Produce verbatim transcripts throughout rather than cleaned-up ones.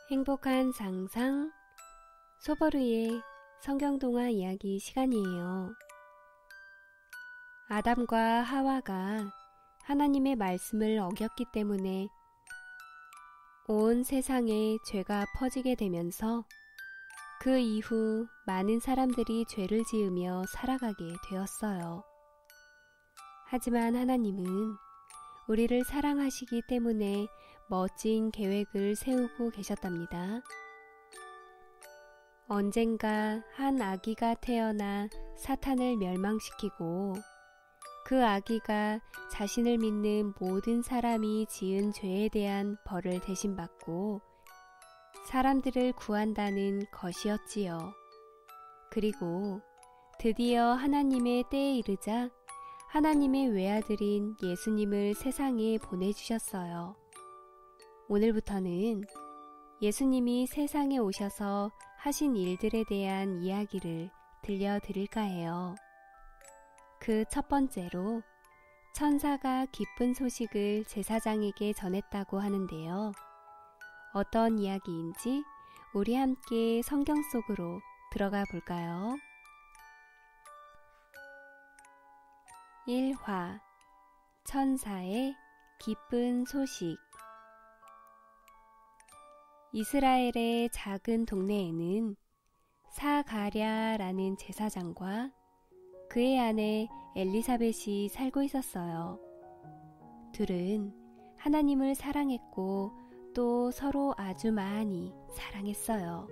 행복한 상상 소버루의 성경동화 이야기 시간이에요. 아담과 하와가 하나님의 말씀을 어겼기 때문에 온 세상에 죄가 퍼지게 되면서 그 이후 많은 사람들이 죄를 지으며 살아가게 되었어요. 하지만 하나님은 우리를 사랑하시기 때문에 멋진 계획을 세우고 계셨답니다. 언젠가 한 아기가 태어나 사탄을 멸망시키고 그 아기가 자신을 믿는 모든 사람이 지은 죄에 대한 벌을 대신 받고 사람들을 구한다는 것이었지요. 그리고 드디어 하나님의 때에 이르자 하나님의 외아들인 예수님을 세상에 보내주셨어요. 오늘부터는 예수님이 세상에 오셔서 하신 일들에 대한 이야기를 들려드릴까 해요. 그 첫 번째로 천사가 기쁜 소식을 제사장에게 전했다고 하는데요. 어떤 이야기인지 우리 함께 성경 속으로 들어가 볼까요? 일 화 천사의 기쁜 소식. 이스라엘의 작은 동네에는 사가랴라는 제사장과 그의 아내 엘리사벳이 살고 있었어요. 둘은 하나님을 사랑했고 또 서로 아주 많이 사랑했어요.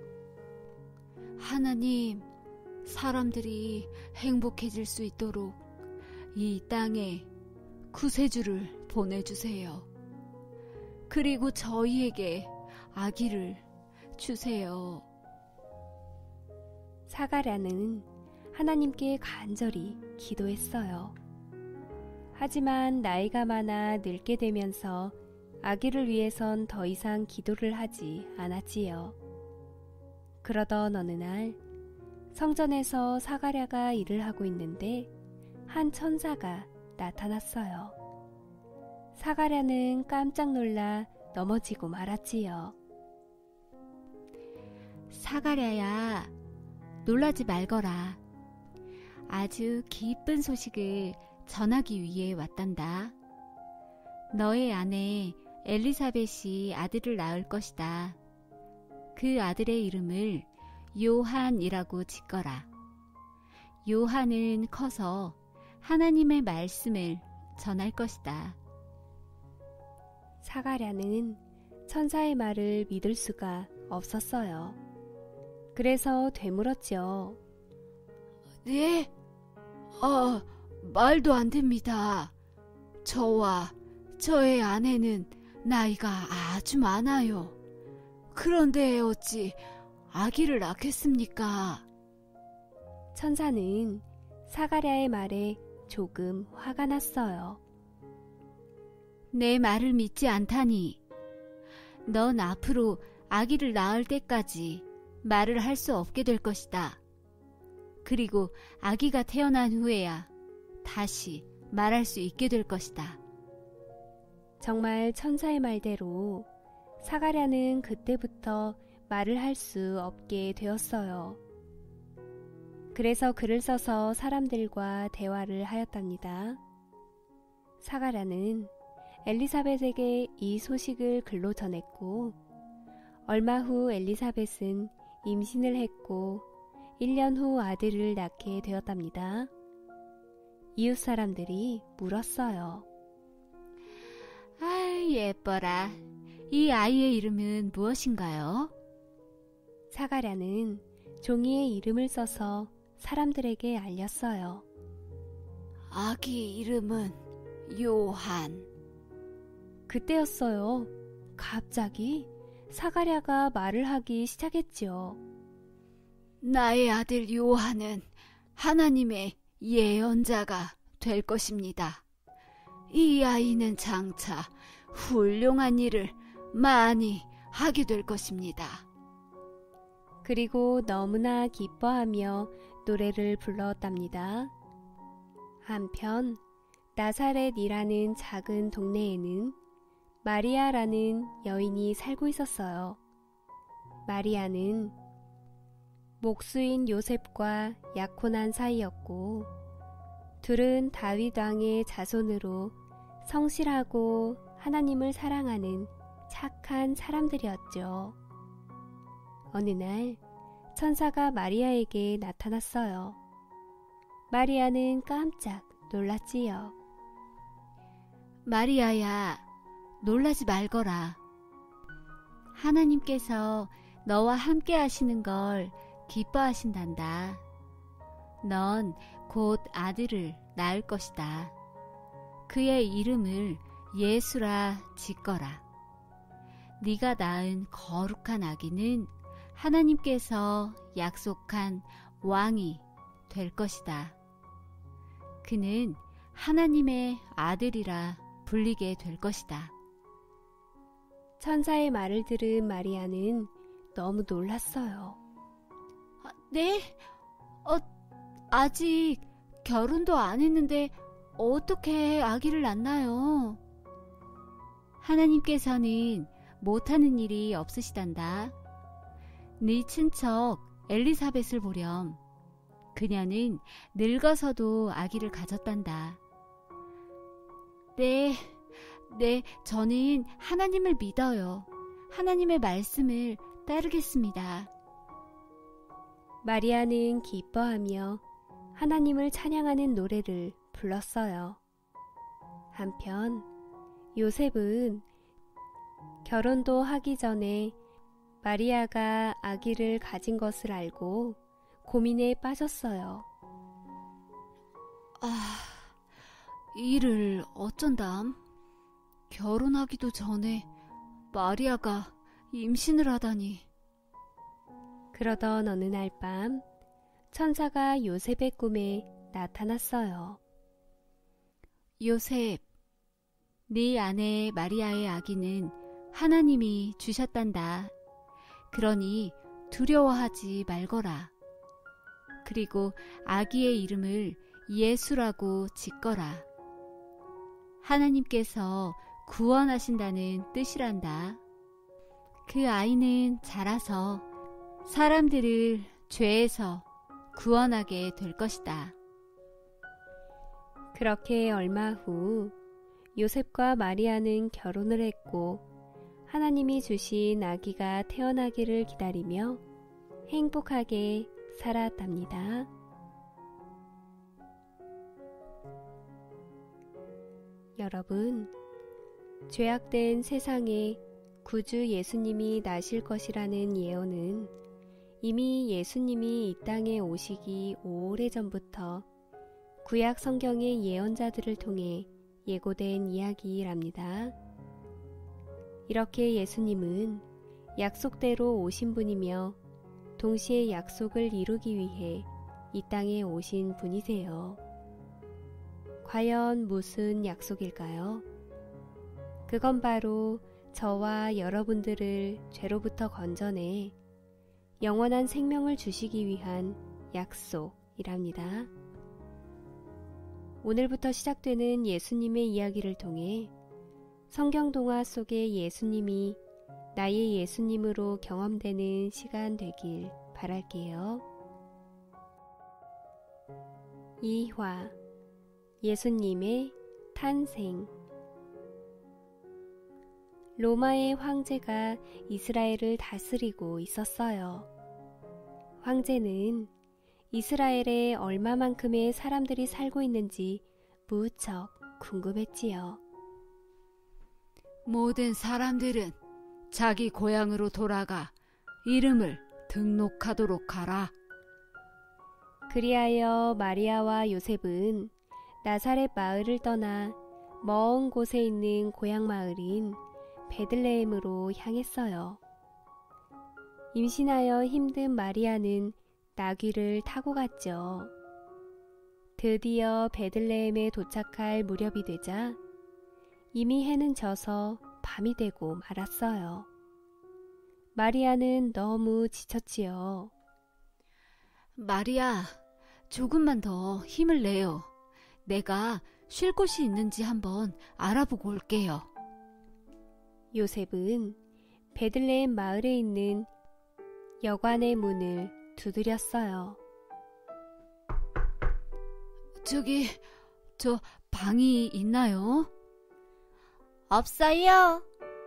하나님, 사람들이 행복해질 수 있도록 이 땅에 구세주를 보내주세요. 그리고 저희에게 아기를 주세요. 사가랴는 하나님께 간절히 기도했어요. 하지만 나이가 많아 늙게 되면서 아기를 위해선 더 이상 기도를 하지 않았지요. 그러던 어느 날 성전에서 사가랴가 일을 하고 있는데 한 천사가 나타났어요. 사가랴는 깜짝 놀라 넘어지고 말았지요. 사가랴야, 놀라지 말거라. 아주 기쁜 소식을 전하기 위해 왔단다. 너의 아내 엘리사벳이 아들을 낳을 것이다. 그 아들의 이름을 요한이라고 짓거라. 요한은 커서 하나님의 말씀을 전할 것이다. 사가랴는 천사의 말을 믿을 수가 없었어요. 그래서 되물었죠. 네? 아, 말도 안 됩니다. 저와 저의 아내는 나이가 아주 많아요. 그런데 어찌 아기를 낳겠습니까? 천사는 사가랴의 말에 조금 화가 났어요. 내 말을 믿지 않다니. 넌 앞으로 아기를 낳을 때까지 말을 할 수 없게 될 것이다. 그리고 아기가 태어난 후에야 다시 말할 수 있게 될 것이다. 정말 천사의 말대로 사가랴는 그때부터 말을 할 수 없게 되었어요. 그래서 글을 써서 사람들과 대화를 하였답니다. 사가랴는 엘리사벳에게 이 소식을 글로 전했고 얼마 후 엘리사벳은 임신을 했고 일 년 후 아들을 낳게 되었답니다. 이웃 사람들이 물었어요. 아, 예뻐라. 이 아이의 이름은 무엇인가요? 사가랴는 종이에 이름을 써서 사람들에게 알렸어요. 아기 이름은 요한. 그때였어요. 갑자기 사가랴가 말을 하기 시작했지요. 나의 아들 요한은 하나님의 예언자가 될 것입니다. 이 아이는 장차 훌륭한 일을 많이 하게 될 것입니다. 그리고 너무나 기뻐하며 노래를 불렀답니다. 한편 나사렛이라는 작은 동네에는 마리아라는 여인이 살고 있었어요. 마리아는 목수인 요셉과 약혼한 사이였고 둘은 다윗 왕의 자손으로 성실하고 하나님을 사랑하는 착한 사람들이었죠. 어느 날 천사가 마리아에게 나타났어요. 마리아는 깜짝 놀랐지요. 마리아야, 놀라지 말거라. 하나님께서 너와 함께 하시는 걸 기뻐하신단다. 넌 곧 아들을 낳을 것이다. 그의 이름을 예수라 짓거라. 네가 낳은 거룩한 아기는 하나님께서 약속한 왕이 될 것이다. 그는 하나님의 아들이라 불리게 될 것이다. 천사의 말을 들은 마리아는 너무 놀랐어요. 아, 네? 어, 아직 결혼도 안 했는데 어떻게 아기를 낳나요? 하나님께서는 못하는 일이 없으시단다. 네 친척 엘리사벳을 보렴. 그녀는 늙어서도 아기를 가졌단다. 네, 네, 저는 하나님을 믿어요. 하나님의 말씀을 따르겠습니다. 마리아는 기뻐하며 하나님을 찬양하는 노래를 불렀어요. 한편 요셉은 결혼도 하기 전에 마리아가 아기를 가진 것을 알고 고민에 빠졌어요. 아, 이를 어쩐담? 결혼하기도 전에 마리아가 임신을 하다니. 그러던 어느 날 밤 천사가 요셉의 꿈에 나타났어요. 요셉, 네 아내 마리아의 아기는 하나님이 주셨단다. 그러니 두려워하지 말거라. 그리고 아기의 이름을 예수라고 짓거라. 하나님께서 구원하신다는 뜻이란다. 그 아이는 자라서 사람들을 죄에서 구원하게 될 것이다. 그렇게 얼마 후 요셉과 마리아는 결혼을 했고 하나님이 주신 아기가 태어나기를 기다리며 행복하게 살았답니다. 여러분, 죄악된 세상에 구주 예수님이 나실 것이라는 예언은 이미 예수님이 이 땅에 오시기 오래전부터 구약 성경의 예언자들을 통해 예고된 이야기랍니다. 이렇게 예수님은 약속대로 오신 분이며 동시에 약속을 이루기 위해 이 땅에 오신 분이세요. 과연 무슨 약속일까요? 그건 바로 저와 여러분들을 죄로부터 건져내 영원한 생명을 주시기 위한 약속이랍니다. 오늘부터 시작되는 예수님의 이야기를 통해 성경 동화 속의 예수님이 나의 예수님으로 경험되는 시간 되길 바랄게요. 이 화 예수님의 탄생. 로마의 황제가 이스라엘을 다스리고 있었어요. 황제는 이스라엘에 얼마만큼의 사람들이 살고 있는지 무척 궁금했지요. 모든 사람들은 자기 고향으로 돌아가 이름을 등록하도록 하라. 그리하여 마리아와 요셉은 나사렛 마을을 떠나 먼 곳에 있는 고향 마을인 베들레헴으로 향했어요. 임신하여 힘든 마리아는 나귀를 타고 갔죠. 드디어 베들레헴에 도착할 무렵이 되자 이미 해는 져서 밤이 되고 말았어요. 마리아는 너무 지쳤지요. 마리아, 조금만 더 힘을 내요. 내가 쉴 곳이 있는지 한번 알아보고 올게요. 요셉은 베들레헴 마을에 있는 여관의 문을 두드렸어요. 저기, 저 방이 있나요? 없어요.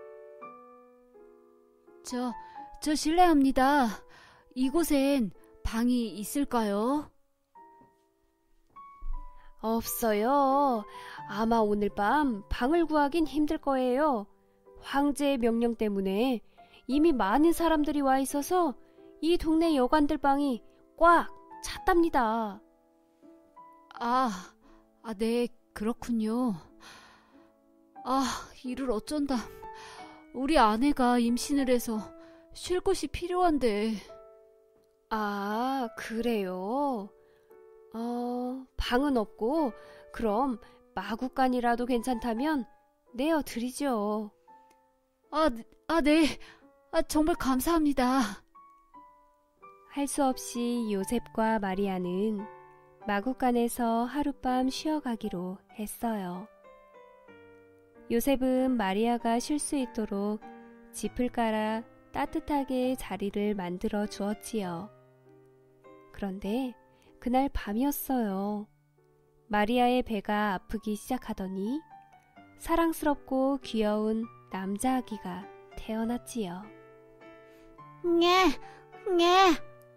저, 저 실례합니다. 이곳엔 방이 있을까요? 없어요. 아마 오늘 밤 방을 구하긴 힘들 거예요. 황제의 명령 때문에 이미 많은 사람들이 와 있어서 이 동네 여관들 방이 꽉 찼답니다. 아, 아, 네, 그렇군요. 아, 이를 어쩐다. 우리 아내가 임신을 해서 쉴 곳이 필요한데. 아, 그래요? 어, 방은 없고 그럼 마구간이라도 괜찮다면 내어드리죠. 아, 아, 네. 아, 정말 감사합니다. 할 수 없이 요셉과 마리아는 마구간에서 하룻밤 쉬어가기로 했어요. 요셉은 마리아가 쉴 수 있도록 짚을 깔아 따뜻하게 자리를 만들어 주었지요. 그런데 그날 밤이었어요. 마리아의 배가 아프기 시작하더니 사랑스럽고 귀여운 남자 아기가 태어났지요. nye, nye.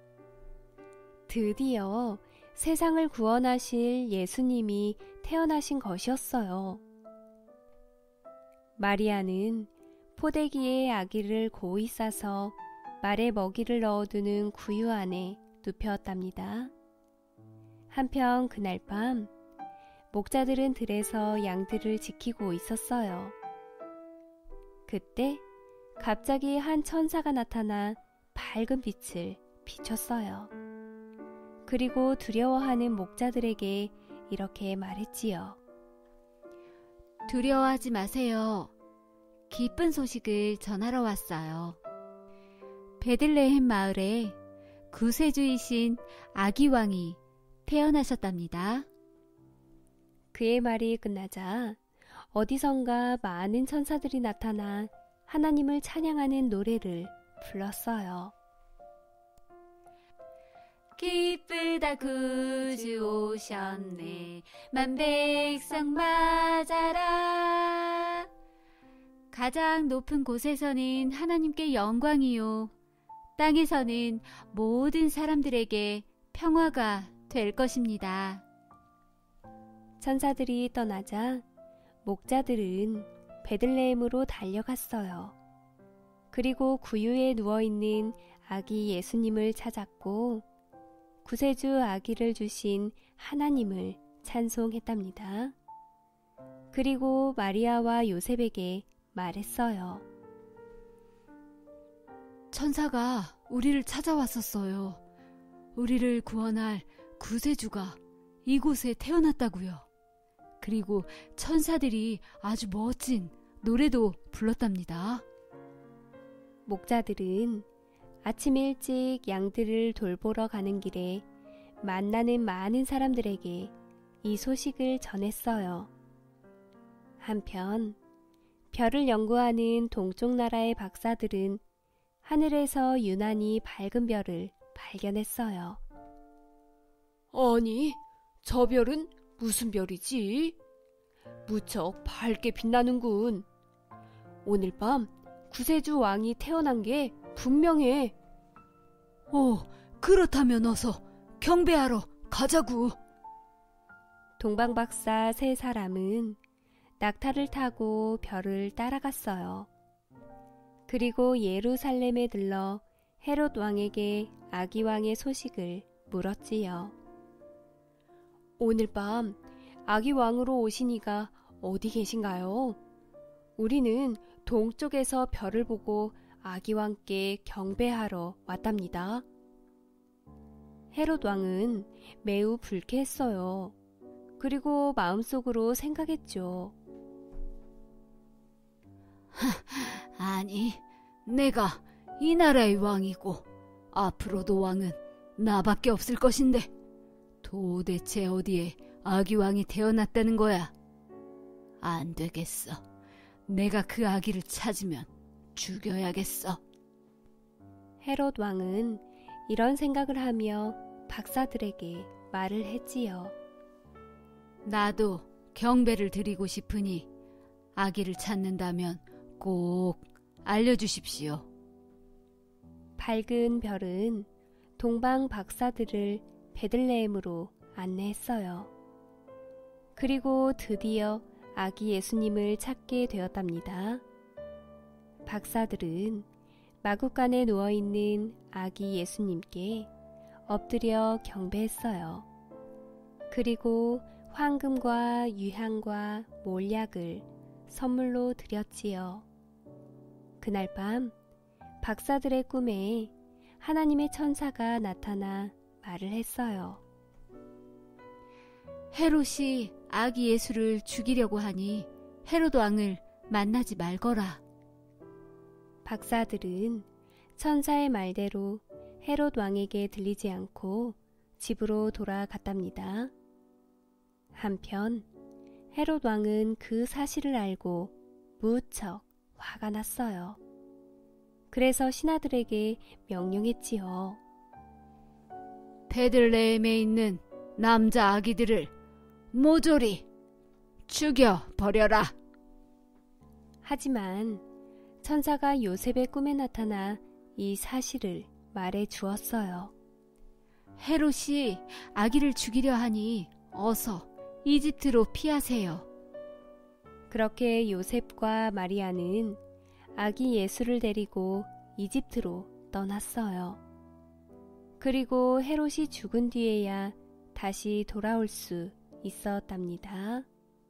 드디어 세상을 구원하실 예수님이 태어나신 것이었어요. 마리아는 포대기에 아기를 고이 싸서 말에 먹이를 넣어두는 구유 안에 눕혔답니다. 한편 그날 밤 목자들은 들에서 양들을 지키고 있었어요. 그때 갑자기 한 천사가 나타나 밝은 빛을 비췄어요. 그리고 두려워하는 목자들에게 이렇게 말했지요. 두려워하지 마세요. 기쁜 소식을 전하러 왔어요. 베들레헴 마을에 구세주이신 아기 왕이 태어나셨답니다. 그의 말이 끝나자 어디선가 많은 천사들이 나타나 하나님을 찬양하는 노래를 불렀어요. 기쁘다 구주 오셨네 만백성 맞아라. 가장 높은 곳에서는 하나님께 영광이요 땅에서는 모든 사람들에게 평화가 될 것입니다. 천사들이 떠나자 목자들은 베들레헴으로 달려갔어요. 그리고 구유에 누워있는 아기 예수님을 찾았고 구세주 아기를 주신 하나님을 찬송했답니다. 그리고 마리아와 요셉에게 말했어요. 천사가 우리를 찾아왔었어요. 우리를 구원할 구세주가 이곳에 태어났다고요. 그리고 천사들이 아주 멋진 노래도 불렀답니다. 목자들은 아침 일찍 양들을 돌보러 가는 길에 만나는 많은 사람들에게 이 소식을 전했어요. 한편 별을 연구하는 동쪽 나라의 박사들은 하늘에서 유난히 밝은 별을 발견했어요. 아니, 저 별은 무슨 별이지? 무척 밝게 빛나는군. 오늘 밤 구세주 왕이 태어난 게 분명해. 오, 그렇다면 어서 경배하러 가자구. 동방박사 세 사람은 낙타를 타고 별을 따라갔어요. 그리고 예루살렘에 들러 헤롯 왕에게 아기 왕의 소식을 물었지요. 오늘 밤 아기 왕으로 오신 이가 어디 계신가요? 우리는 동쪽에서 별을 보고 아기 왕께 경배하러 왔답니다. 헤롯 왕은 매우 불쾌했어요. 그리고 마음속으로 생각했죠. 아니, 내가 이 나라의 왕이고 앞으로도 왕은 나밖에 없을 것인데 도대체 어디에 아기 왕이 태어났다는 거야? 안 되겠어. 내가 그 아기를 찾으면 죽여야겠어. 헤롯 왕은 이런 생각을 하며 박사들에게 말을 했지요. 나도 경배를 드리고 싶으니 아기를 찾는다면 꼭 알려주십시오. 밝은 별은 동방 박사들을 베들레헴으로 안내했어요. 그리고 드디어 아기 예수님을 찾게 되었답니다. 박사들은 마구간에 누워있는 아기 예수님께 엎드려 경배했어요. 그리고 황금과 유향과 몰약을 선물로 드렸지요. 그날 밤 박사들의 꿈에 하나님의 천사가 나타나 말을 했어요. 헤롯이 아기 예수를 죽이려고 하니 헤롯 왕을 만나지 말거라. 박사들은 천사의 말대로 헤롯 왕에게 들리지 않고 집으로 돌아갔답니다. 한편 헤롯 왕은 그 사실을 알고 무척 화가 났어요. 그래서 신하들에게 명령했지요. 베들레헴에 있는 남자 아기들을 모조리 죽여 버려라. 하지만 천사가 요셉의 꿈에 나타나 이 사실을 말해 주었어요. 헤롯이 아기를 죽이려 하니 어서 이집트로 피하세요. 그렇게 요셉과 마리아는 아기 예수를 데리고 이집트로 떠났어요. 그리고 헤롯이 죽은 뒤에야 다시 돌아올 수 있었답니다.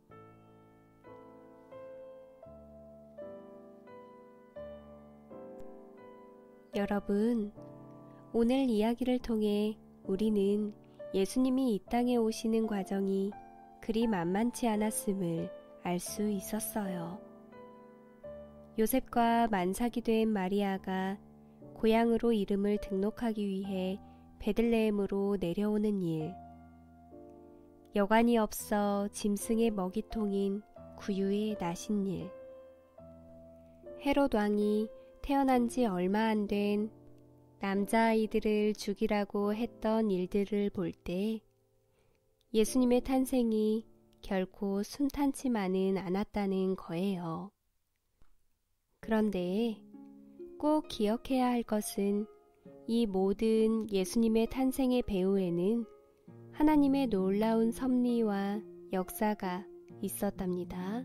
여러분, 오늘 이야기를 통해 우리는 예수님이 이 땅에 오시는 과정이 그리 만만치 않았음을 알 수 있었어요. 요셉과 만삭이 된 마리아가 고향으로 이름을 등록하기 위해 베들레헴으로 내려오는 일, 여관이 없어 짐승의 먹이통인 구유에 나신 일, 헤롯 왕이 태어난 지 얼마 안 된 남자아이들을 죽이라고 했던 일들을 볼 때 예수님의 탄생이 결코 순탄치만은 않았다는 거예요. 그런데 꼭 기억해야 할 것은 이 모든 예수님의 탄생의 배후에는 하나님의 놀라운 섭리와 역사가 있었답니다.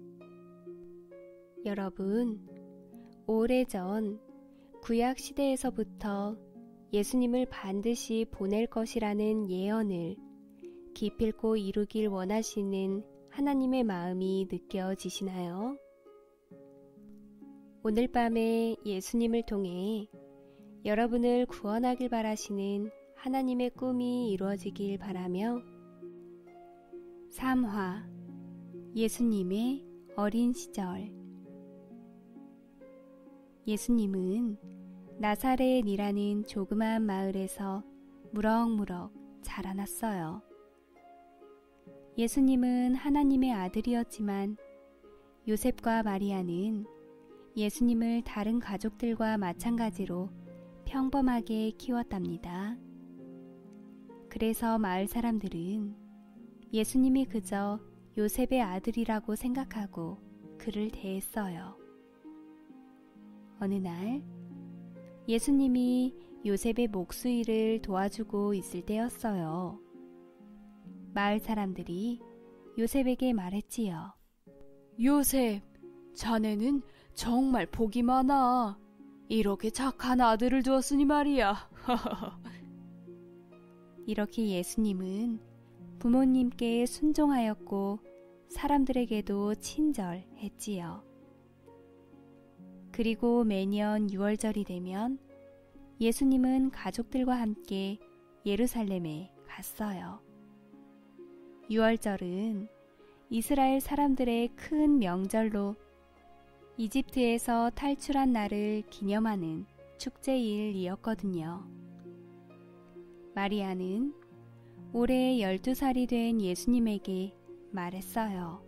여러분, 오래전 구약 시대에서부터 예수님을 반드시 보낼 것이라는 예언을 기필코 이루길 원하시는 하나님의 마음이 느껴지시나요? 오늘 밤에 예수님을 통해 여러분을 구원하길 바라시는 하나님의 꿈이 이루어지길 바라며 삼 화 예수님의 어린 시절. 예수님은 나사렛이라는 조그마한 마을에서 무럭무럭 자라났어요. 예수님은 하나님의 아들이었지만 요셉과 마리아는 예수님을 다른 가족들과 마찬가지로 평범하게 키웠답니다. 그래서 마을 사람들은 예수님이 그저 요셉의 아들이라고 생각하고 그를 대했어요. 어느 날 예수님이 요셉의 목수일을 도와주고 있을 때였어요. 마을 사람들이 요셉에게 말했지요. 요셉, 자네는 정말 복이 많아. 이렇게 착한 아들을 두었으니 말이야. 이렇게 예수님은 부모님께 순종하였고 사람들에게도 친절했지요. 그리고 매년 유월절이 되면 예수님은 가족들과 함께 예루살렘에 갔어요. 유월절은 이스라엘 사람들의 큰 명절로 이집트에서 탈출한 날을 기념하는 축제일이었거든요. 마리아는 올해 열두 살이 된 예수님에게 말했어요.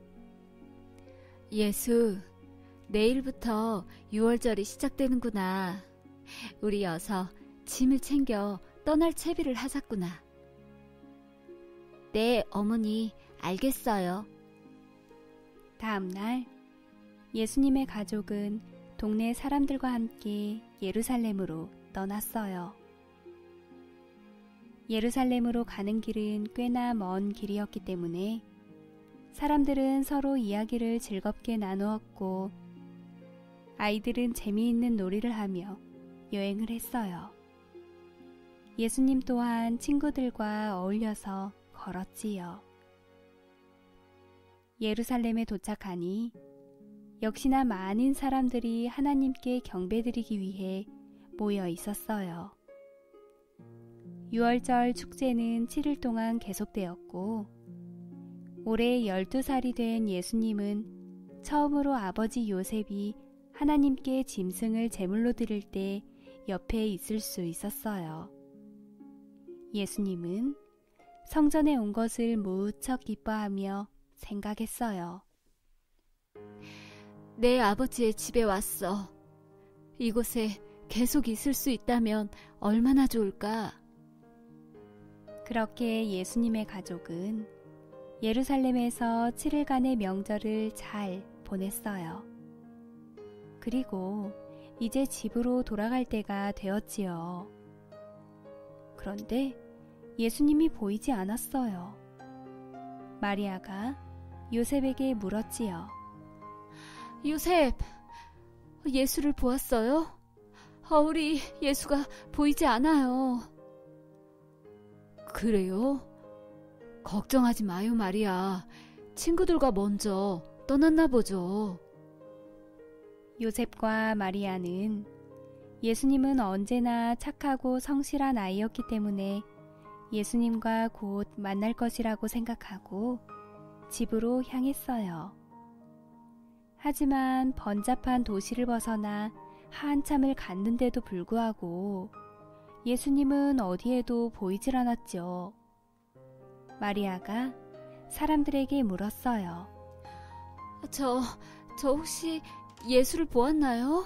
예수, 내일부터 유월절이 시작되는구나. 우리 어서 짐을 챙겨 떠날 채비를 하자꾸나. 네, 어머니, 알겠어요. 다음 날 예수님의 가족은 동네 사람들과 함께 예루살렘으로 떠났어요. 예루살렘으로 가는 길은 꽤나 먼 길이었기 때문에 사람들은 서로 이야기를 즐겁게 나누었고 아이들은 재미있는 놀이를 하며 여행을 했어요. 예수님 또한 친구들과 어울려서 걸었지요. 예루살렘에 도착하니 역시나 많은 사람들이 하나님께 경배드리기 위해 모여 있었어요. 유월절 축제는 칠 일 동안 계속되었고 올해 열두 살이 된 예수님은 처음으로 아버지 요셉이 하나님께 짐승을 제물로 드릴 때 옆에 있을 수 있었어요. 예수님은 성전에 온 것을 무척 기뻐하며 생각했어요. 내 아버지의 집에 왔어. 이곳에 계속 있을 수 있다면 얼마나 좋을까? 그렇게 예수님의 가족은 예루살렘에서 칠 일간의 명절을 잘 보냈어요. 그리고 이제 집으로 돌아갈 때가 되었지요. 그런데 예수님이 보이지 않았어요. 마리아가 요셉에게 물었지요. 요셉, 예수를 보았어요? 어, 우리 예수가 보이지 않아요. 그래요? 걱정하지 마요, 마리아. 친구들과 먼저 떠났나 보죠. 요셉과 마리아는 예수님은 언제나 착하고 성실한 아이였기 때문에 예수님과 곧 만날 것이라고 생각하고 집으로 향했어요. 하지만 번잡한 도시를 벗어나 한참을 갔는데도 불구하고 예수님은 어디에도 보이질 않았죠. 마리아가 사람들에게 물었어요. 저, 저 혹시 예수를 보았나요?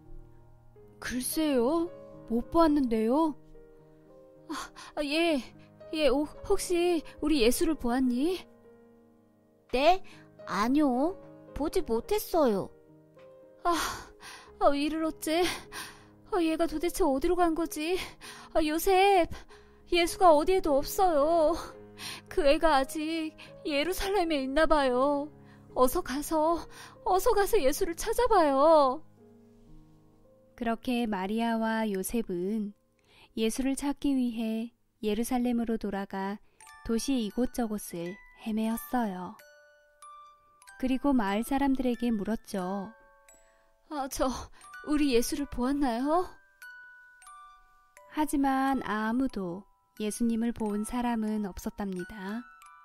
글쎄요, 못 보았는데요. 아, 예, 예, 오, 혹시 우리 예수를 보았니? 네? 아니요. 보지 못했어요. 아, 아 이를 어째? 아, 얘가 도대체 어디로 간 거지? 아, 요셉, 예수가 어디에도 없어요. 그 애가 아직 예루살렘에 있나 봐요. 어서 가서, 어서 가서 예수를 찾아봐요. 그렇게 마리아와 요셉은 예수를 찾기 위해 예루살렘으로 돌아가 도시 이곳저곳을 헤매었어요. 그리고 마을 사람들에게 물었죠. 아, 저 우리 예수를 보았나요? 하지만 아무도 예수님을 본 사람은 없었답니다.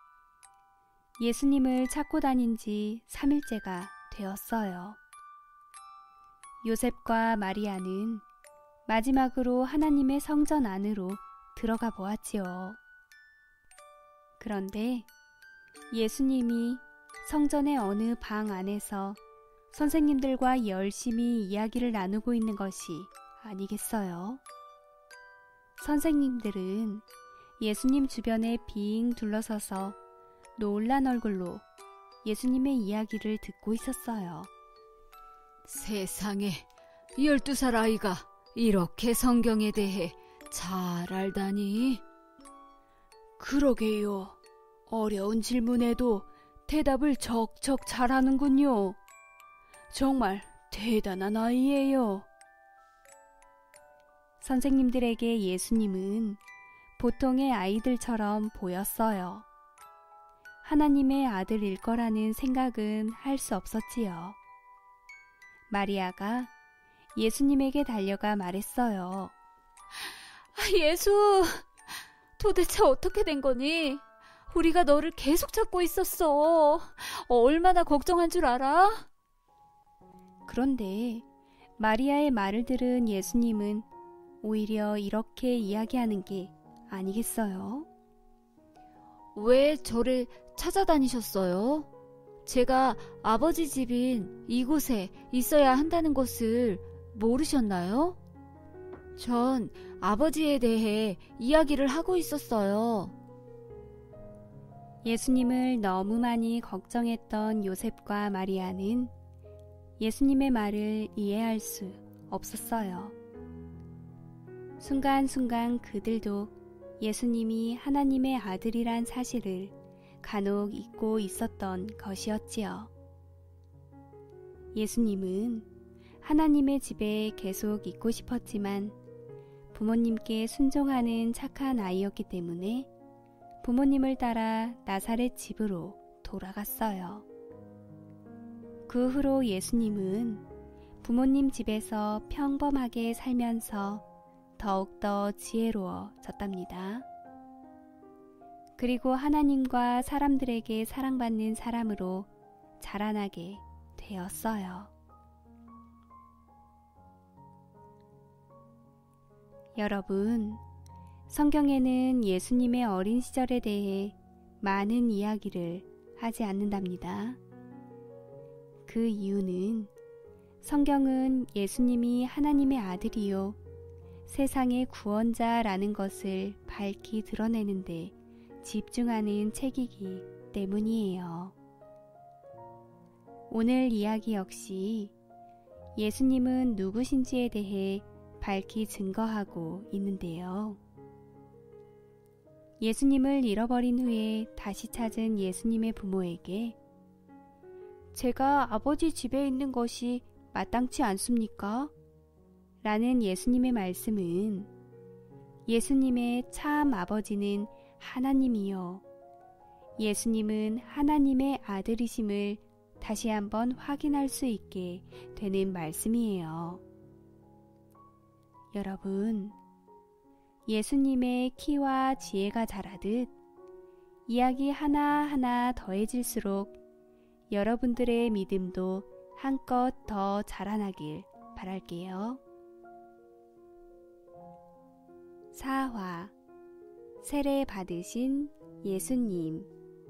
예수님을 찾고 다닌 지 삼 일째가 되었어요. 요셉과 마리아는 마지막으로 하나님의 성전 안으로 들어가 보았지요. 그런데 예수님이 성전의 어느 방 안에서 선생님들과 열심히 이야기를 나누고 있는 것이 아니겠어요? 선생님들은 예수님 주변에 빙 둘러서서 놀란 얼굴로 예수님의 이야기를 듣고 있었어요. 세상에, 열두 살 아이가 이렇게 성경에 대해 잘 알다니? 그러게요. 어려운 질문에도 대답을 척척 잘하는군요. 정말 대단한 아이예요. 선생님들에게 예수님은 보통의 아이들처럼 보였어요. 하나님의 아들일 거라는 생각은 할 수 없었지요. 마리아가 예수님에게 달려가 말했어요. 예수, 도대체 어떻게 된 거니? 우리가 너를 계속 찾고 있었어. 얼마나 걱정한 줄 알아? 그런데 마리아의 말을 들은 예수님은 오히려 이렇게 이야기하는 게 아니겠어요? 왜 저를 찾아다니셨어요? 제가 아버지 집인 이곳에 있어야 한다는 것을 모르셨나요? 전 아버지에 대해 이야기를 하고 있었어요. 예수님을 너무 많이 걱정했던 요셉과 마리아는 예수님의 말을 이해할 수 없었어요. 순간순간 그들도 예수님이 하나님의 아들이란 사실을 간혹 잊고 있었던 것이었지요. 예수님은 하나님의 집에 계속 있고 싶었지만 부모님께 순종하는 착한 아이였기 때문에 부모님을 따라 나사렛 집으로 돌아갔어요. 그 후로 예수님은 부모님 집에서 평범하게 살면서 더욱더 지혜로워졌답니다. 그리고 하나님과 사람들에게 사랑받는 사람으로 자라나게 되었어요. 여러분, 성경에는 예수님의 어린 시절에 대해 많은 이야기를 하지 않는답니다. 그 이유는 성경은 예수님이 하나님의 아들이요 세상의 구원자라는 것을 밝히 드러내는데 집중하는 책이기 때문이에요. 오늘 이야기 역시 예수님은 누구신지에 대해 밝히 증거하고 있는데요. 예수님을 잃어버린 후에 다시 찾은 예수님의 부모에게 제가 아버지 집에 있는 것이 마땅치 않습니까? 라는 예수님의 말씀은 예수님의 참 아버지는 하나님이요. 예수님은 하나님의 아들이심을 다시 한번 확인할 수 있게 되는 말씀이에요. 여러분, 예수님의 키와 지혜가 자라듯 이야기 하나하나 더해질수록 여러분들의 믿음도 한껏 더 자라나길 바랄게요. 사화 세례 받으신 예수님.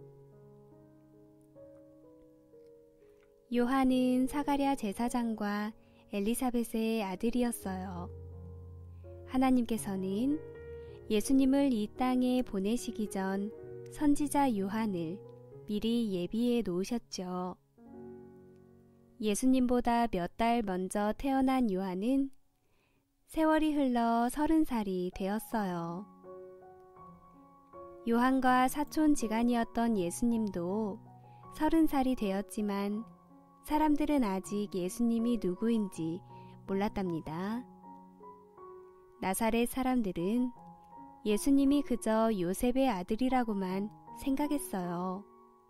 요한은 사가랴 제사장과 엘리사벳의 아들이었어요. 하나님께서는 예수님을 이 땅에 보내시기 전 선지자 요한을 미리 예비해 놓으셨죠. 예수님보다 몇 달 먼저 태어난 요한은 세월이 흘러 서른 살이 되었어요. 요한과 사촌지간이었던 예수님도 서른 살이 되었지만 사람들은 아직 예수님이 누구인지 몰랐답니다. 나사렛 사람들은 예수님이 그저 요셉의 아들이라고만 생각했어요.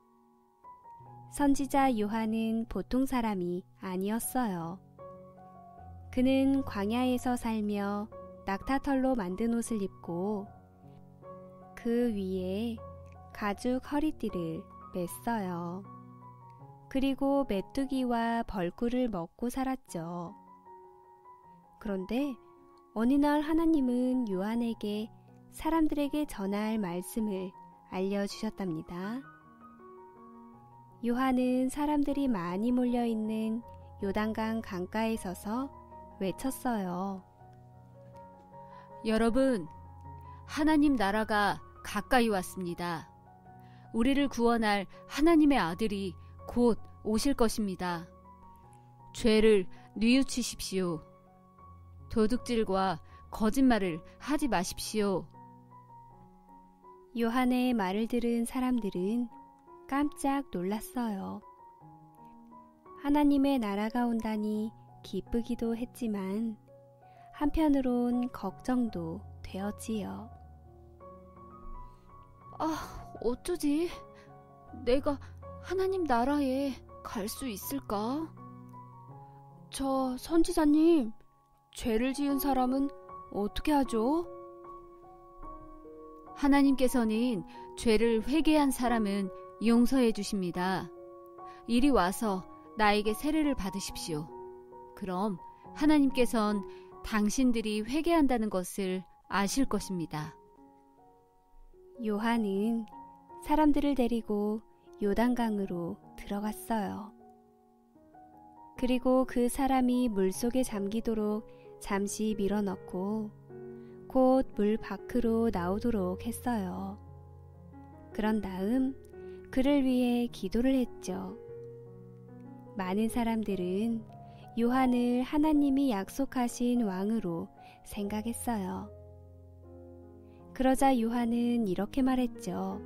선지자 요한은 보통 사람이 아니었어요. 그는 광야에서 살며 낙타털로 만든 옷을 입고 그 위에 가죽 허리띠를 맸어요. 그리고 메뚜기와 벌꿀을 먹고 살았죠. 그런데 어느 날 하나님은 요한에게 사람들에게 전할 말씀을 알려주셨답니다. 요한은 사람들이 많이 몰려있는 요단강 강가에 서서 외쳤어요. 여러분, 하나님 나라가 가까이 왔습니다. 우리를 구원할 하나님의 아들이 곧 오실 것입니다. 죄를 뉘우치십시오. 도둑질과 거짓말을 하지 마십시오. 요한의 말을 들은 사람들은 깜짝 놀랐어요. 하나님의 나라가 온다니 기쁘기도 했지만 한편으론 걱정도 되었지요. 아, 어쩌지? 내가 하나님 나라에 갈 수 있을까? 저 선지자님, 죄를 지은 사람은 어떻게 하죠? 하나님께서는 죄를 회개한 사람은 용서해 주십니다. 이리 와서 나에게 세례를 받으십시오. 그럼 하나님께선 당신들이 회개한다는 것을 아실 것입니다. 요한은 사람들을 데리고 요단강으로 들어갔어요. 그리고 그 사람이 물속에 잠기도록 잠시 밀어넣고 곧 물 밖으로 나오도록 했어요. 그런 다음 그를 위해 기도를 했죠. 많은 사람들은 요한을 하나님이 약속하신 왕으로 생각했어요. 그러자 요한은 이렇게 말했죠.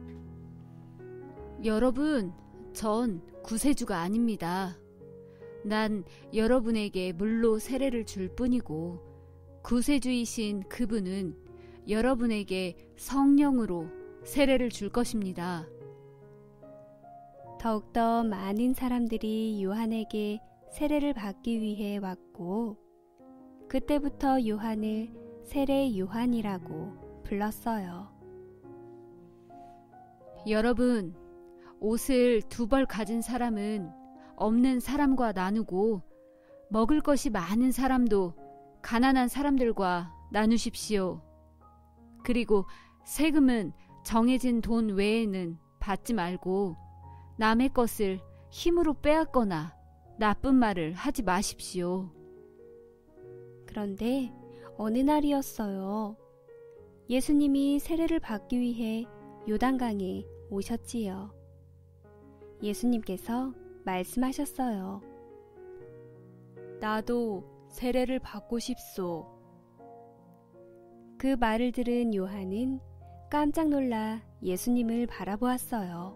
여러분, 전 구세주가 아닙니다. 난 여러분에게 물로 세례를 줄 뿐이고 구세주이신 그분은 여러분에게 성령으로 세례를 줄 것입니다. 더욱더 많은 사람들이 요한에게 세례를 받기 위해 왔고 그때부터 요한을 세례 요한이라고 불렀어요. 여러분, 옷을 두 벌 가진 사람은 없는 사람과 나누고 먹을 것이 많은 사람도 가난한 사람들과 나누십시오. 그리고 세금은 정해진 돈 외에는 받지 말고 남의 것을 힘으로 빼앗거나 나쁜 말을 하지 마십시오. 그런데 어느 날이었어요. 예수님이 세례를 받기 위해 요단강에 오셨지요. 예수님께서 말씀하셨어요. 나도 세례를 받고 싶소. 그 말을 들은 요한은 깜짝 놀라 예수님을 바라보았어요.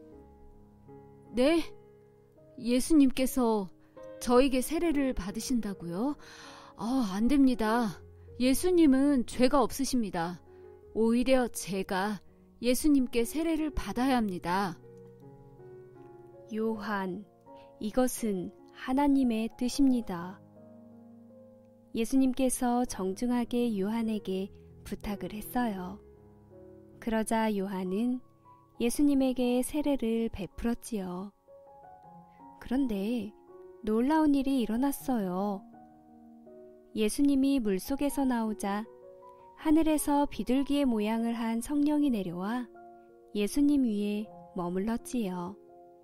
네? 예수님께서 저에게 세례를 받으신다고요? 아, 안 됩니다. 예수님은 죄가 없으십니다. 오히려 제가 예수님께 세례를 받아야 합니다. 요한, 이것은 하나님의 뜻입니다. 예수님께서 정중하게 요한에게 부탁을 했어요. 그러자 요한은 예수님에게 세례를 베풀었지요. 그런데 놀라운 일이 일어났어요. 예수님이 물속에서 나오자 하늘에서 비둘기의 모양을 한 성령이 내려와 예수님 위에 머물렀지요.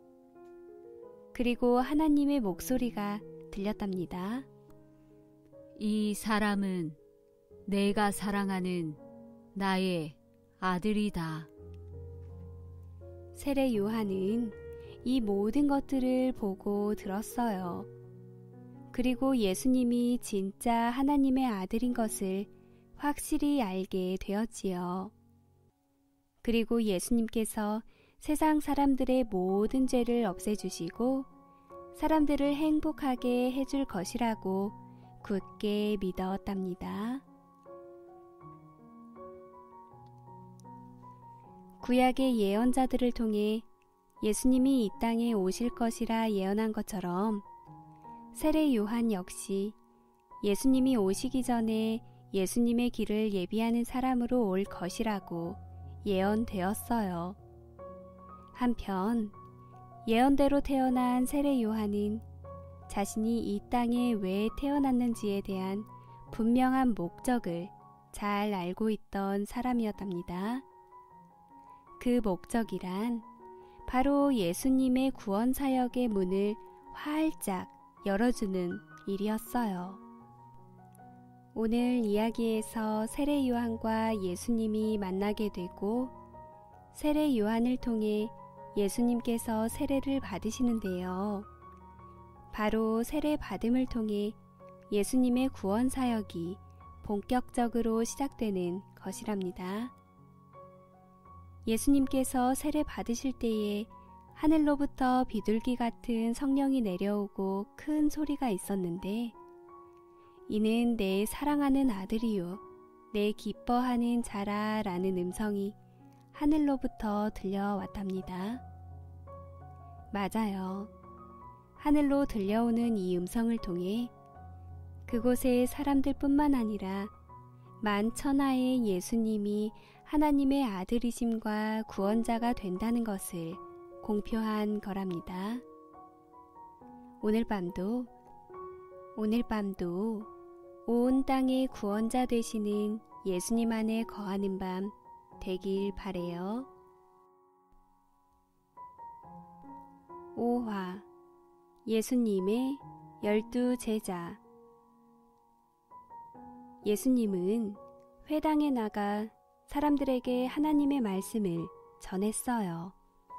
그리고 하나님의 목소리가 들렸답니다. 이 사람은 내가 사랑하는 나의 아들이다. 세례 요한은 이 모든 것들을 보고 들었어요. 그리고 예수님이 진짜 하나님의 아들인 것을 확실히 알게 되었지요. 그리고 예수님께서 세상 사람들의 모든 죄를 없애주시고 사람들을 행복하게 해줄 것이라고 굳게 믿었답니다. 구약의 예언자들을 통해 예수님이 이 땅에 오실 것이라 예언한 것처럼 세례 요한 역시 예수님이 오시기 전에 예수님의 길을 예비하는 사람으로 올 것이라고 예언되었어요. 한편 예언대로 태어난 세례 요한은 자신이 이 땅에 왜 태어났는지에 대한 분명한 목적을 잘 알고 있던 사람이었답니다. 그 목적이란 바로 예수님의 구원 사역의 문을 활짝 열어주는 일이었어요. 오늘 이야기에서 세례 요한과 예수님이 만나게 되고 세례 요한을 통해 예수님께서 세례를 받으시는데요. 바로 세례 받음을 통해 예수님의 구원 사역이 본격적으로 시작되는 것이랍니다. 예수님께서 세례 받으실 때에 하늘로부터 비둘기 같은 성령이 내려오고 큰 소리가 있었는데 이는 내 사랑하는 아들이요 내 기뻐하는 자라 라는 음성이 하늘로부터 들려왔답니다. 맞아요. 하늘로 들려오는 이 음성을 통해 그곳의 사람들뿐만 아니라 만천하의 예수님이 하나님의 아들이심과 구원자가 된다는 것을 공표한 거랍니다. 오늘 밤도 오늘 밤도 온 땅의 구원자 되시는 예수님 안에 거하는 밤 되길 바래요. 오화 예수님의 열두 제자 예수님은 회당에 나가 사람들에게 하나님의 말씀을 전했어요.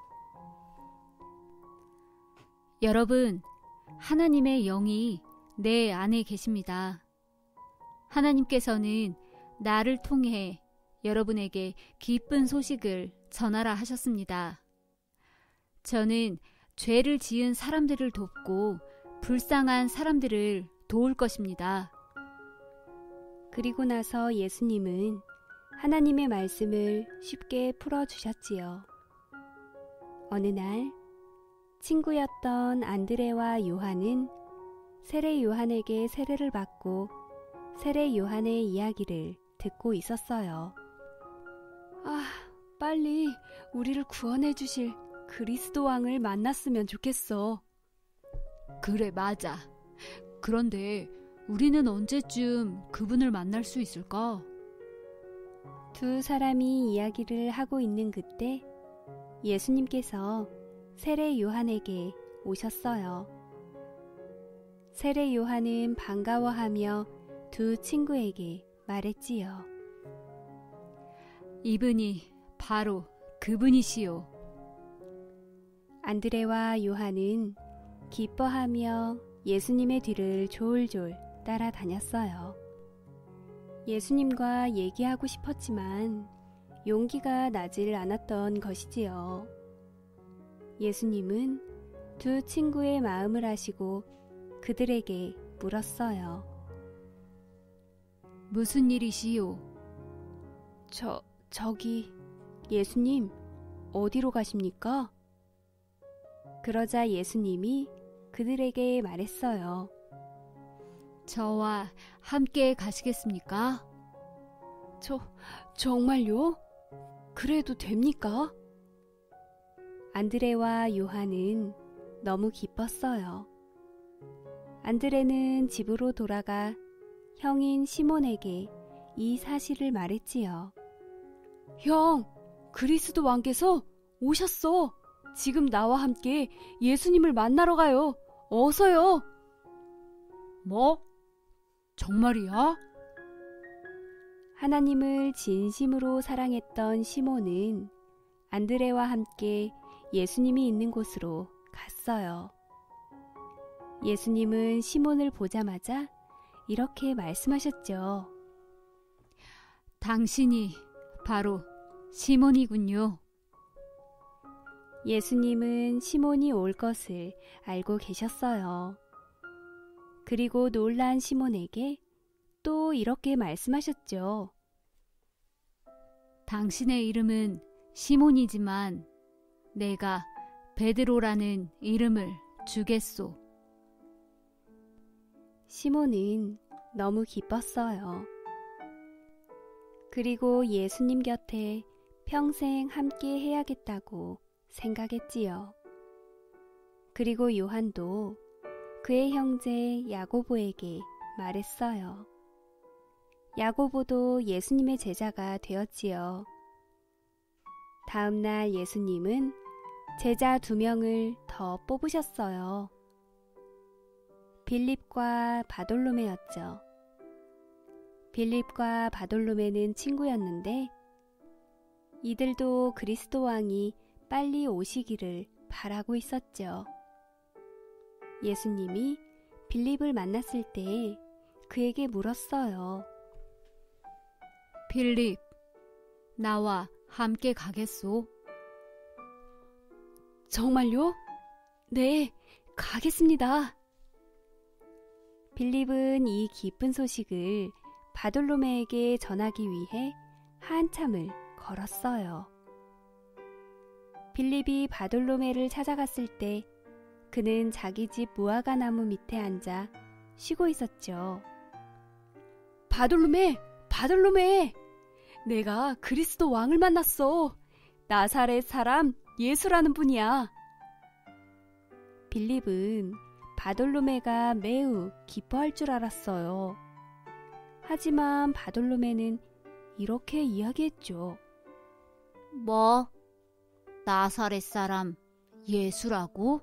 여러분, 하나님의 영이 내 안에 계십니다. 하나님께서는 나를 통해 여러분에게 기쁜 소식을 전하라 하셨습니다. 저는 죄를 지은 사람들을 돕고 불쌍한 사람들을 도울 것입니다. 그리고 나서 예수님은 하나님의 말씀을 쉽게 풀어주셨지요. 어느 날 친구였던 안드레와 요한은 세례 요한에게 세례를 받고 세례 요한의 이야기를 듣고 있었어요. 아, 빨리 우리를 구원해 주실 그리스도 왕을 만났으면 좋겠어. 그래, 맞아. 그런데 우리는 언제쯤 그분을 만날 수 있을까? 두 사람이 이야기를 하고 있는 그때 예수님께서 세례 요한에게 오셨어요. 세례 요한은 반가워하며 두 친구에게 말했지요. 이분이 바로 그분이시요. 안드레와 요한은 기뻐하며 예수님의 뒤를 졸졸 따라다녔어요. 예수님과 얘기하고 싶었지만 용기가 나질 않았던 것이지요. 예수님은 두 친구의 마음을 아시고 그들에게 물었어요. 무슨 일이시요? 저, 저기, 예수님, 어디로 가십니까? 그러자 예수님이 그들에게 말했어요. 저와 함께 가시겠습니까? 저, 정말요? 그래도 됩니까? 안드레와 요한은 너무 기뻤어요. 안드레는 집으로 돌아가 형인 시몬에게 이 사실을 말했지요. 형, 그리스도 왕께서 오셨어. 지금 나와 함께 예수님을 만나러 가요. 어서요. 뭐? 정말이야? 하나님을 진심으로 사랑했던 시몬은 안드레와 함께 예수님이 있는 곳으로 갔어요. 예수님은 시몬을 보자마자 이렇게 말씀하셨죠. 당신이 바로 시몬이군요. 예수님은 시몬이 올 것을 알고 계셨어요. 그리고 놀란 시몬에게 또 이렇게 말씀하셨죠. 당신의 이름은 시몬이지만 내가 베드로라는 이름을 주겠소. 시몬은 너무 기뻤어요. 그리고 예수님 곁에 평생 함께 해야겠다고 생각했지요. 그리고 요한도 그의 형제 야고보에게 말했어요. 야고보도 예수님의 제자가 되었지요. 다음 날 예수님은 제자 두 명을 더 뽑으셨어요. 빌립과 바돌로메였죠. 빌립과 바돌로메는 친구였는데 이들도 그리스도 왕이 빨리 오시기를 바라고 있었죠. 예수님이 빌립을 만났을 때 그에게 물었어요. 빌립, 나와 함께 가겠소? 정말요? 네, 가겠습니다. 빌립은 이 기쁜 소식을 바돌로메에게 전하기 위해 한참을 걸었어요. 빌립이 바돌로메를 찾아갔을 때 그는 자기 집 무화과 나무 밑에 앉아 쉬고 있었죠. 바돌로메! 바돌로메! 내가 그리스도 왕을 만났어. 나사렛 사람 예수라는 분이야. 빌립은 바돌로메가 매우 기뻐할 줄 알았어요. 하지만 바돌로메는 이렇게 이야기했죠. 뭐? 나사렛 사람 예수라고?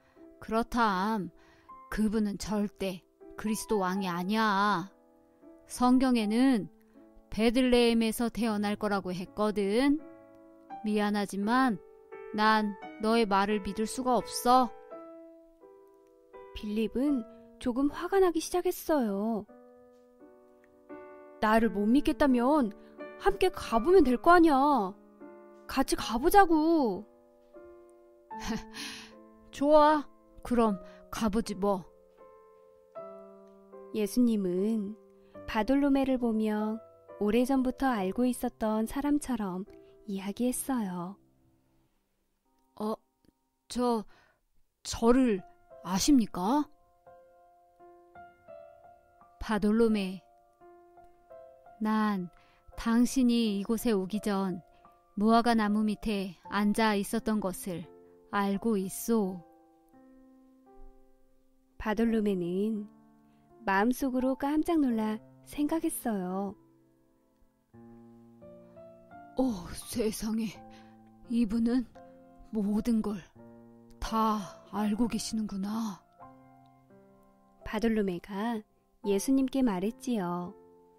그렇담. 그분은 절대 그리스도 왕이 아니야. 성경에는 베들레헴에서 태어날 거라고 했거든. 미안하지만 난 너의 말을 믿을 수가 없어. 빌립은 조금 화가 나기 시작했어요. 나를 못 믿겠다면 함께 가보면 될 거 아니야. 같이 가보자고. 좋아. 그럼 가보지 뭐. 예수님은 바돌로메를 보며 오래전부터 알고 있었던 사람처럼 이야기했어요. 어, 저, 저를 아십니까? 바돌로메, 난 당신이 이곳에 오기 전 무화과 나무 밑에 앉아 있었던 것을 알고 있소. 바돌로메는 마음속으로 깜짝 놀라 생각했어요. 오, 세상에, 이분은 모든 걸 다 알고 계시는구나. 바돌로메가 예수님께 말했지요.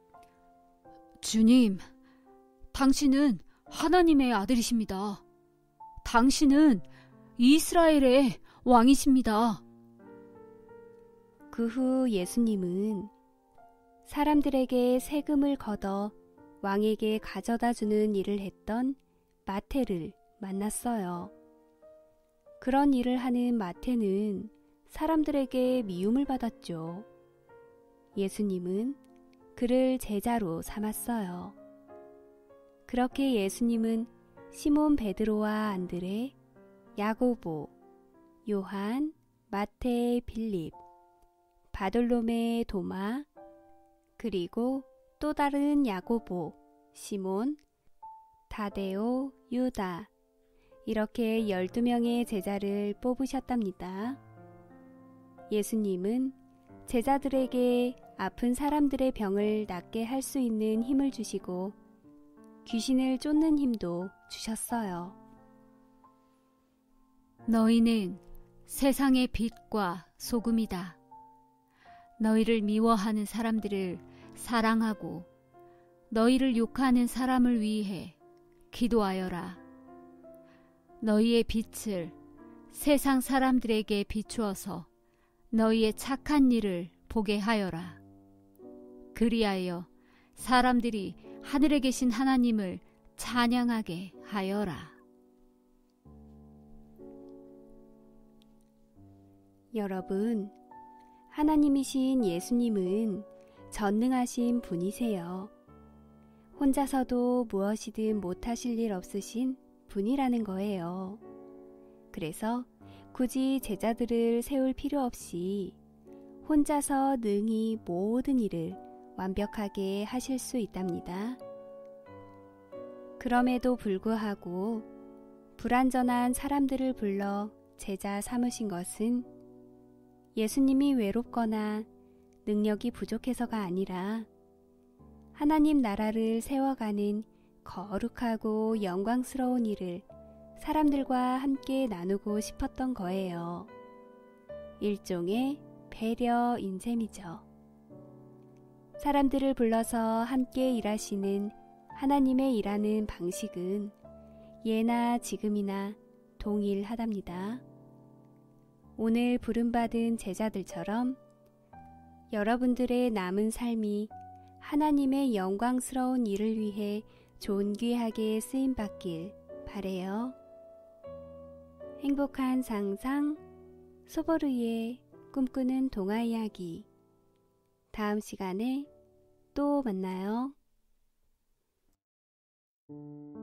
주님, 당신은 하나님의 아들이십니다. 당신은 이스라엘의 왕이십니다. 그 후 예수님은 사람들에게 세금을 걷어 왕에게 가져다 주는 일을 했던 마태를 만났어요. 그런 일을 하는 마태는 사람들에게 미움을 받았죠. 예수님은 그를 제자로 삼았어요. 그렇게 예수님은 시몬 베드로와 안드레, 야고보, 요한, 마태, 빌립, 바돌로메, 도마, 그리고 또 다른 야고보, 시몬, 다데오, 유다, 이렇게 열두 명의 제자를 뽑으셨답니다. 예수님은 제자들에게 아픈 사람들의 병을 낫게 할 수 있는 힘을 주시고 귀신을 쫓는 힘도 주셨어요. 너희는 세상의 빛과 소금이다. 너희를 미워하는 사람들을 사랑하고 너희를 욕하는 사람을 위해 기도하여라. 너희의 빛을 세상 사람들에게 비추어서 너희의 착한 일을 보게 하여라. 그리하여 사람들이 하늘에 계신 하나님을 찬양하게 하여라. 여러분, 하나님이신 예수님은 전능하신 분이세요. 혼자서도 무엇이든 못하실 일 없으신 분이라는 거예요. 그래서 굳이 제자들을 세울 필요 없이 혼자서 능히 모든 일을 완벽하게 하실 수 있답니다. 그럼에도 불구하고 불완전한 사람들을 불러 제자 삼으신 것은 예수님이 외롭거나 능력이 부족해서가 아니라 하나님 나라를 세워가는 거룩하고 영광스러운 일을 사람들과 함께 나누고 싶었던 거예요. 일종의 배려인 셈이죠. 사람들을 불러서 함께 일하시는 하나님의 일하는 방식은 예나 지금이나 동일하답니다. 오늘 부름받은 제자들처럼 여러분들의 남은 삶이 하나님의 영광스러운 일을 위해 존귀하게 쓰임받길 바래요. 행복한 상상, 소보루의 꿈꾸는 동화 이야기. 다음 시간에 또 만나요.